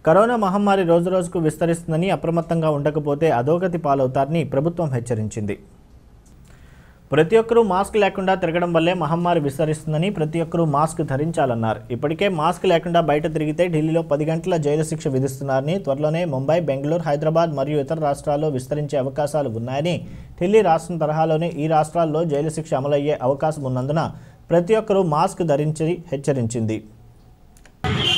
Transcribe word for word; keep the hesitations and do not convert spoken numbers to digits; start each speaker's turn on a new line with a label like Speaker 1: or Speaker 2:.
Speaker 1: Corona మహమ్మారి రోజురోజుకు విస్తరిస్తుందని అప్రమత్తంగా ఉండకపోతే అధోగతి పాలవుతారని ప్రభుత్వం హెచ్చరించింది. ప్రతి ఒక్కరూ మాస్క్ లేకుండా తిరగడం వల్లే మహమ్మారి విస్తరిస్తుందని ప్రతి ఒక్కరూ మాస్క్ ధరించాలన్నారు. ఇప్పటికే మాస్క్ లేకుండా బయట తిరిగితే ఢిల్లీలో పది గంటల జైలు శిక్ష విధిస్తున్నారని, త్వరలోనే ముంబై, బెంగళూరు, హైదరాబాద్ మరియు ఇతర రాష్ట్రాల్లో విస్తరించే అవకాశాలు ఉన్నాయని, ఢిల్లీ రాష్ట్రం తరహాలోనే ఈ రాష్ట్రాల్లో జైలు శిక్ష అమలయ్యే అవకాశం ఉన్నందున ప్రతి ఒక్కరూ మాస్క్ ధరించి హెచ్చరించింది.